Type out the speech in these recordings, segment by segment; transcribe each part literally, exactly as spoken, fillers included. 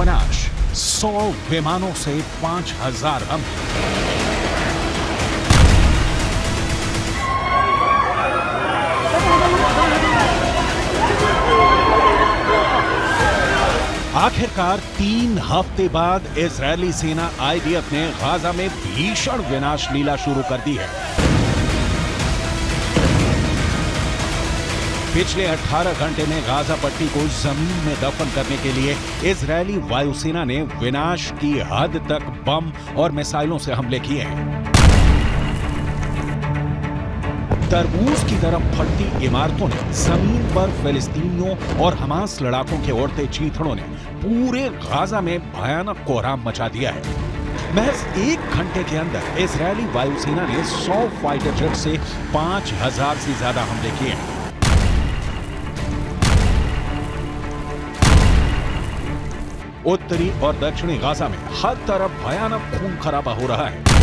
सर्वनाश, सौ विमानों से पांच हजार हमले। आखिरकार तीन हफ्ते बाद इजरायली सेना आईडीएफ ने गाजा में भीषण विनाश लीला शुरू कर दी है। पिछले अठारह घंटे में गाजा पट्टी को जमीन में दफन करने के लिए इजरायली वायुसेना ने विनाश की हद तक बम और मिसाइलों से हमले किए हैं। तरबूज की तरफ फटती इमारतों ने, जमीन पर फिलिस्तीनियों और हमास लड़ाकों के उड़ते चीथड़ों ने पूरे गाजा में भयानक कोहराम मचा दिया है। महज एक घंटे के अंदर इजरायली वायुसेना ने सौ फाइटर जेट से पांच हजार से ज्यादा हमले किए हैं। उत्तरी और दक्षिणी गाजा में हर तरफ भयानक खून खराबा हो रहा है।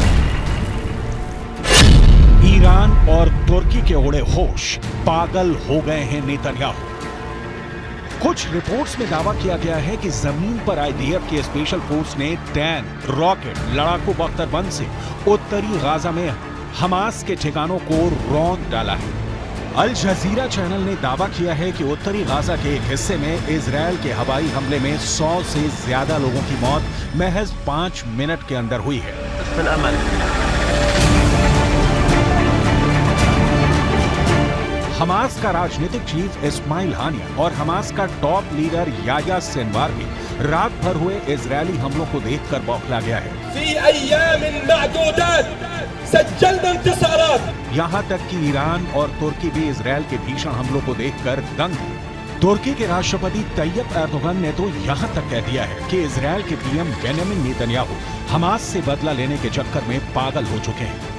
ईरान और तुर्की के उड़े होश, पागल हो गए हैं नेतन्याहू। कुछ रिपोर्ट्स में दावा किया गया है कि जमीन पर आईडीएफ की स्पेशल फोर्स ने टैंक, रॉकेट, लड़ाकू बख्तरबंद से उत्तरी गाजा में हमास के ठिकानों को रौंद डाला है। अल जजीरा चैनल ने दावा किया है कि उत्तरी गाजा के एक हिस्से में इजरायल के हवाई हमले में सौ से ज्यादा लोगों की मौत महज पांच मिनट के अंदर हुई है। हमास का राजनीतिक चीफ इस्माइल हानिया और हमास का टॉप लीडर याह्या सिनवार भी रात भर हुए इजरायली हमलों को देखकर बौखला गया है। यहाँ तक कि ईरान और तुर्की भी इजरायल के भीषण हमलों को देखकर दंग है। तुर्की के राष्ट्रपति तैयब एर्दोगन ने तो यहाँ तक कह दिया है कि इजरायल के पीएम बेंजामिन नेतन्याहू हमास से बदला लेने के चक्कर में पागल हो चुके हैं।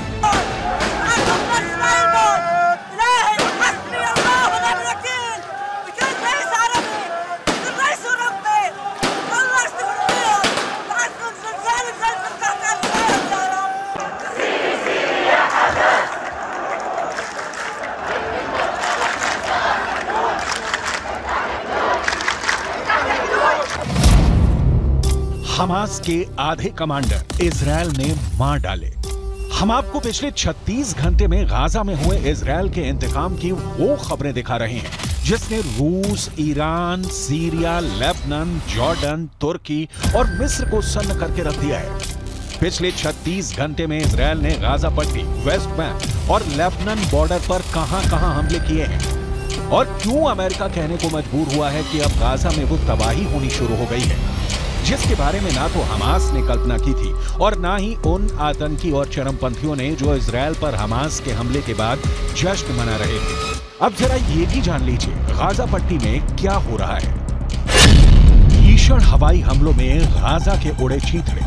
हमास के आधे कमांडर इजरायल ने मार डाले। हम आपको पिछले छत्तीस घंटे में गाजा में हुए इजरायल के इंतकाम की वो खबरें दिखा रहे हैं जिसने रूस, ईरान, सीरिया, लेबनान, जॉर्डन, तुर्की और मिस्र को सन्न करके रख दिया है। पिछले छत्तीस घंटे में इजरायल ने गाजा पट्टी, वेस्ट बैंक और लेबनान बॉर्डर पर कहां-कहां हमले किए हैं और क्यों अमेरिका कहने को मजबूर हुआ है कि अब गाजा में वो तबाही होनी शुरू हो गई है जिसके बारे में ना तो हमास ने कल्पना की थी और ना ही उन आतंकी और चरमपंथियों ने जो इजरायल पर हमास के हमले के बाद जश्न मना रहे थे। अब जरा ये भी जान लीजिए गाजा पट्टी में क्या हो रहा है। भीषण हवाई हमलों में गाजा के उड़े चीथड़े।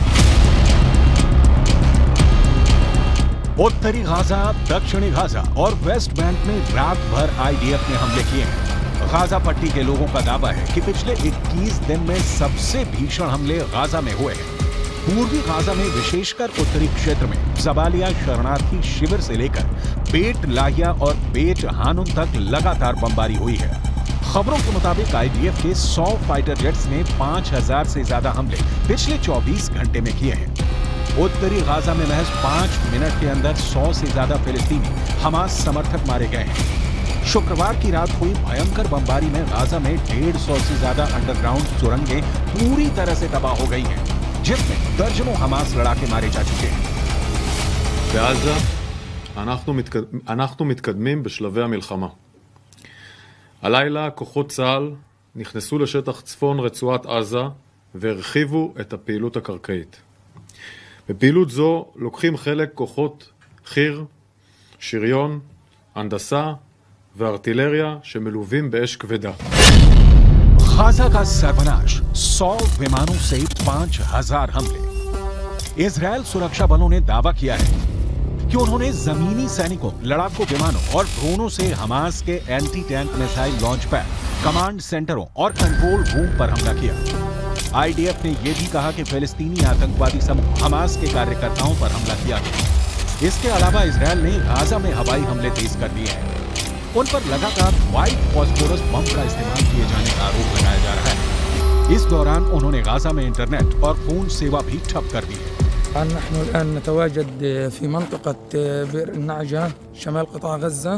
उत्तरी गाजा, दक्षिणी गाजा और वेस्ट बैंक में रात भर आईडीएफ ने हमले किए हैं। गाजा पट्टी के लोगों का दावा है कि पिछले इक्कीस दिन में सबसे भीषण हमले गाजा में हुए हैं। पूर्वी गाजा में विशेषकर उत्तरी क्षेत्र में जबालिया शरणार्थी शिविर से लेकर बेट लाहिया और बेट हानुन तक लगातार बमबारी हुई है। खबरों के मुताबिक आईडीएफ के सौ फाइटर जेट्स ने पांच हजार से ज्यादा हमले पिछले चौबीस घंटे में किए हैं। उत्तरी गाजा में महज पांच मिनट के अंदर सौ से ज्यादा फिलिस्तीनी हमास समर्थक मारे गए हैं। शुक्रवार की रात हुई भयंकर बमबारी में गाजा में डेढ़ सौ से ज्यादा अंडरग्राउंड सुरंगें पूरी तरह से तबाह हो गई हैं, जिसमें दर्जनों हमास लड़ाके मारे जा चुके हैं। בעזה אנחנו מתקדמים בשלבי המלחמה. הלילה כוחות צה"ל נכנסו לשטח צפון רצועת עזה והרחיבו את הפעילות הקרקעית. בפעילות זו לוקחים חלק כוחות חי"ר, שריון, הנדסה וארטילריה שמלווים באש כבדה. गाजा का सर्वनाश, सौ विमानों से पांच हजार हमले। इजरायल सुरक्षा बलों ने दावा किया है कि उन्होंने जमीनी सैनिकों, लड़ाकू विमानों और ड्रोनों से हमास के anti tank missile launch pad, command सेंटरों और कंट्रोल रूम पर हमला किया। आईडीएफ ने यह भी कहा कि फिलिस्तीनी आतंकवादी समूह हमास के कार्यकर्ताओं पर हमला किया गया। इसके अलावा इजरायल ने गाजा में हवाई हमले तेज कर दिए हैं। उन पर लगातार व्हाइट फॉस्फोरस बम का इस्तेमाल किए जाने का आरोप लगाया जा रहा है। इस दौरान उन्होंने गाजा में इंटरनेट और फोन सेवा भी ठप कर दी है। نحن الآن نتواجد في منطقة بئر النعجة شمال قطاع غزة.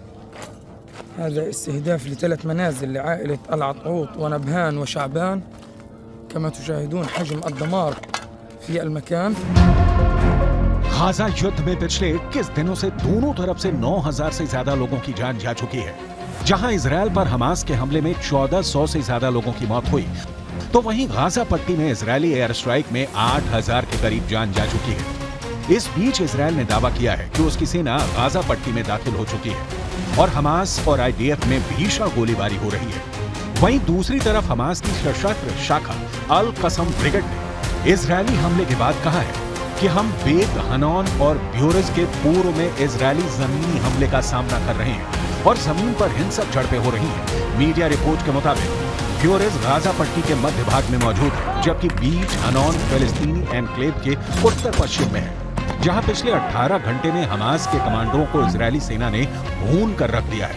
هذا استهداف لثلاث منازل لعائلة العطعوط ونبهان وشعبان. كما تشاهدون حجم الدمار في المكان. गाजा युद्ध में पिछले इक्कीस दिनों से दोनों तरफ से नौ हज़ार से ज्यादा लोगों की जान जा चुकी है। जहां इजरायल पर हमास के हमले में चौदह सौ से ज्यादा लोगों की मौत हुई, तो वहीं गाजा पट्टी में इजरायली एयर स्ट्राइक में आठ हज़ार के करीब जान जा चुकी है। इस बीच इजरायल ने दावा किया है कि उसकी सेना गाजा पट्टी में दाखिल हो चुकी है और हमास और आईडीएफ में भीषण गोलीबारी हो रही है। वहीं दूसरी तरफ हमास की सशस्त्र शाखा अल कसम ब्रिगेड ने इजरायली हमले के बाद कहा है कि हम बेत हनौन और ब्यूरज के पूर्व में इजरायली जमीनी हमले का सामना कर रहे हैं और जमीन पर हिंसक झड़पें हो रही हैं। मीडिया रिपोर्ट के मुताबिक ब्यूरज गाजा पट्टी के मध्य भाग में मौजूद है, जबकि बीच हनौन फिलिस्तीनी एनक्लेव के उत्तर पश्चिम में है, जहां पिछले अठारह घंटे में हमास के कमांडरों को इजरायली सेना ने भून कर रख दिया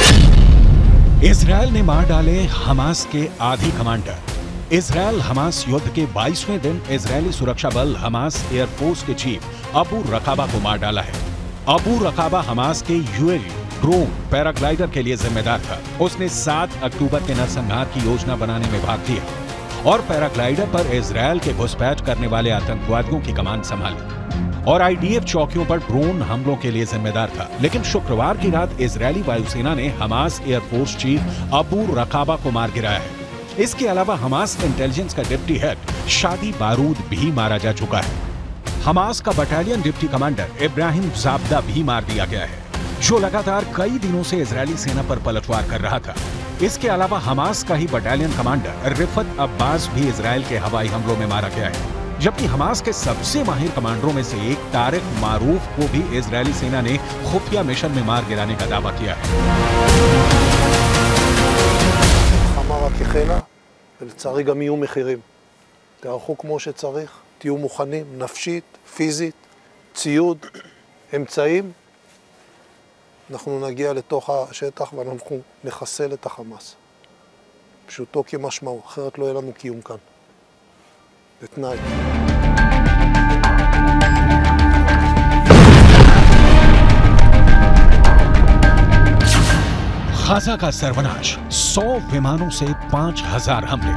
है। इजरायल ने मार डाले हमास के आधी कमांडर। इजरायल हमास युद्ध के बाईसवें दिन इजरायली सुरक्षा बल हमास एयरफोर्स के चीफ अबू रकाबा को मार डाला है। अबू रकाबा हमास के यूएवी ड्रोन पैराग्लाइडर के लिए जिम्मेदार था। उसने सात अक्टूबर के नरसंहार की योजना बनाने में भाग लिया और पैराग्लाइडर पर इजरायल के घुसपैठ करने वाले आतंकवादियों की कमान संभाली और आईडीएफ चौकियों पर ड्रोन हमलों के लिए जिम्मेदार था। लेकिन शुक्रवार की रात इजरायली वायुसेना ने Hamas air force chief Abu Rakaba को मार गिराया है। इसके अलावा हमास इंटेलिजेंस का डिप्टी हेड शादी बारूद भी मारा जा चुका है। हमास का battalion deputy commander Ibrahim Jabda भी मार दिया गया है, जो लगातार कई दिनों से इजरायली सेना पर पलटवार कर रहा था। इसके अलावा हमास का ही बटालियन कमांडर रिफत अब्बास भी इजरायल के हवाई हमलों में मारा गया है, जबकि हमास के सबसे माहिर कमांडरों में से एक तारिक मारूफ को भी इजरायली सेना ने खुफिया मिशन में मार गिराने का दावा किया है। החלה, ולצערי גם יהיו מחירים. תערכו כמו שצריך, תהיו מוכנים, נפשית, פיזית, ציוד, אמצעים. אנחנו נגיע לתוך השטח ואנחנו נחסל את החמאס. פשוטו כמשמעו, אחרת לא יהיה לנו קיום כאן. זה תנאי. गाजा का सर्वनाश, सौ विमानों से पांच हजार हमले।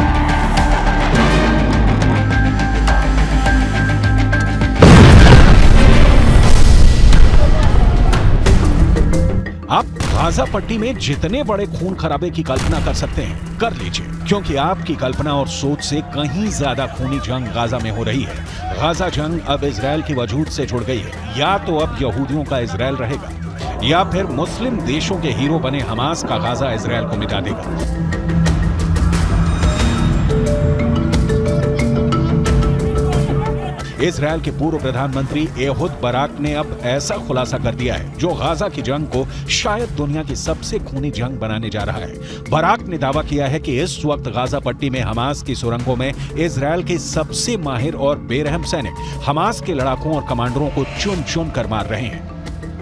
आप गाजा पट्टी में जितने बड़े खून खराबे की कल्पना कर सकते हैं कर लीजिए, क्योंकि आपकी कल्पना और सोच से कहीं ज्यादा खूनी जंग गाजा में हो रही है। गाजा जंग अब इजरायल की वजूद से जुड़ गई है। या तो अब यहूदियों का इजरायल रहेगा या फिर मुस्लिम देशों के हीरो बने हमास का गाजा इजरायल को मिटा देगा। इजरायल के पूर्व प्रधानमंत्री एहुद बराक ने अब ऐसा खुलासा कर दिया है जो गाजा की जंग को शायद दुनिया की सबसे खूनी जंग बनाने जा रहा है। बराक ने दावा किया है कि इस वक्त गाजा पट्टी में हमास की सुरंगों में इजरायल के सबसे माहिर और बेरहम सैनिक हमास के लड़ाकों और कमांडरों को चुन चुन कर मार रहे हैं।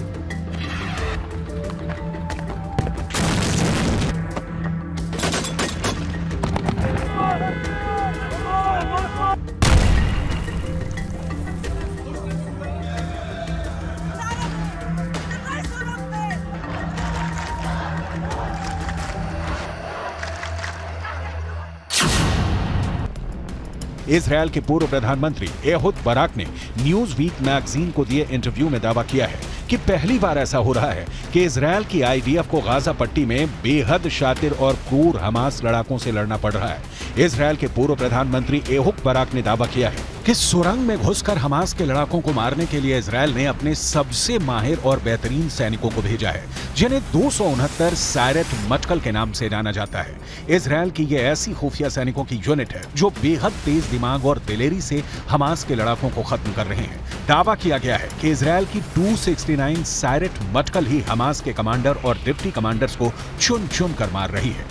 इजरायल के पूर्व प्रधानमंत्री एहुद बराक ने न्यूज वीक मैगजीन को दिए इंटरव्यू में दावा किया है कि पहली बार ऐसा हो रहा है कि इजरायल की आईडीएफ को गाजा पट्टी में बेहद शातिर और क्रूर हमास लड़ाकों से लड़ना पड़ रहा है। इजरायल के पूर्व प्रधानमंत्री एहुद बराक ने दावा किया है कि सुरंग में घुसकर हमास के लड़ाकों को मारने के लिए इजरायल ने अपने सबसे माहिर और बेहतरीन सैनिकों को भेजा है, जिन्हें दो सौ उनहत्तर सायरेट मटकल के नाम से जाना जाता है। इजरायल की ये ऐसी खुफिया सैनिकों की यूनिट है जो बेहद तेज दिमाग और दिलेरी से हमास के लड़ाकों को खत्म कर रहे हैं। दावा किया गया है कि इजरायल की दो सौ उनहत्तर सायरेट मटकल ही हमास के कमांडर और डिप्टी कमांडर्स को चुन चुन कर मार रही है।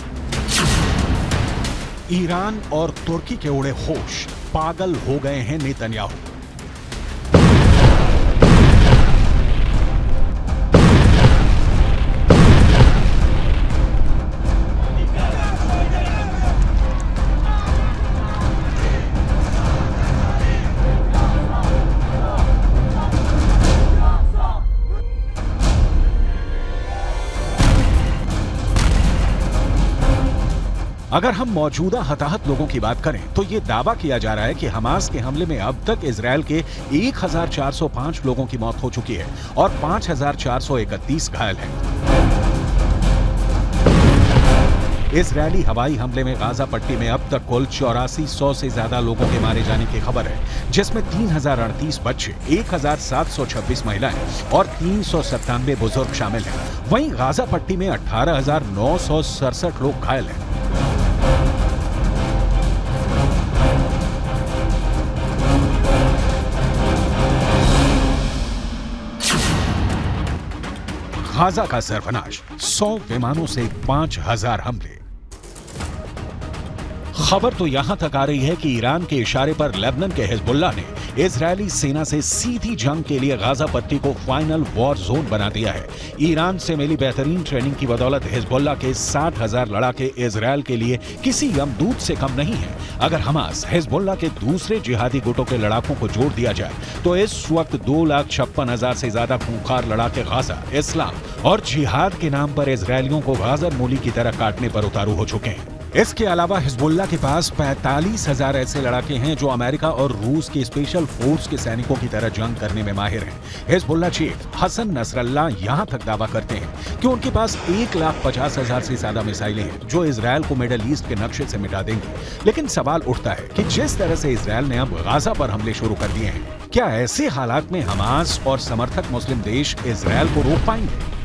ईरान और तुर्की के उड़े होश, पागल हो गए हैं नेतन्याहू। अगर हम मौजूदा हताहत लोगों की बात करें तो ये दावा किया जा रहा है कि हमास के हमले में अब तक इजरायल के एक हज़ार चार सौ पाँच लोगों की मौत हो चुकी है और पाँच हज़ार चार सौ इकतीस घायल हैं। इजरायली हवाई हमले में गाजा पट्टी में अब तक कुल चौरासी सौ से ज्यादा लोगों के मारे जाने की खबर है, जिसमें तीन हजार अड़तीस बच्चे, एक हजार सात सौ छब्बीस महिलाएं और तीन सौ सत्तानवे बुजुर्ग शामिल हैं। वहीं गाजा पट्टी में अठारह हजार नौ सौ सड़सठ लोग घायल हैं। गाजा का सर्वनाश, सौ विमानों से पांच हजार हमले। खबर तो यहां तक आ रही है कि ईरान के इशारे पर लेबनान के हिजबुल्लाह ने इजरायली सेना से सीधी जंग के लिए गाजा पट्टी को फाइनल वॉर जोन बना दिया है। ईरान से मिली बेहतरीन ट्रेनिंग की बदौलत हिजबुल्लाह के साठ हजार लड़ाके इजरायल के लिए किसी यमदूत से कम नहीं है। अगर हमास, हिजबुल्लाह के दूसरे जिहादी गुटों के लड़ाकों को जोड़ दिया जाए तो इस वक्त दो लाख छप्पन हजार से ज्यादा खूंखार लड़ाके गाजा, इस्लाम और जिहाद के नाम पर इजरायलियों को गाजर मूली की तरह काटने पर उतारू हो चुके हैं। इसके अलावा हिजबुल्लाह के पास पैंतालीस हजार ऐसे लड़ाके हैं जो अमेरिका और रूस के स्पेशल फोर्स के सैनिकों की तरह जंग करने में माहिर हैं। हिजबुल्लाह चीफ हसन नसरल्लाह यहां तक दावा करते हैं कि उनके पास एक लाख पचास हजार से ज्यादा मिसाइलें हैं जो इजरायल को मिडल ईस्ट के नक्शे से मिटा देंगी। लेकिन सवाल उठता है कि जिस तरह से इजरायल ने अब गाजा पर हमले शुरू कर दिए हैं, क्या ऐसे हालात में हमास और समर्थक मुस्लिम देश इजरायल को रोक पाएंगे?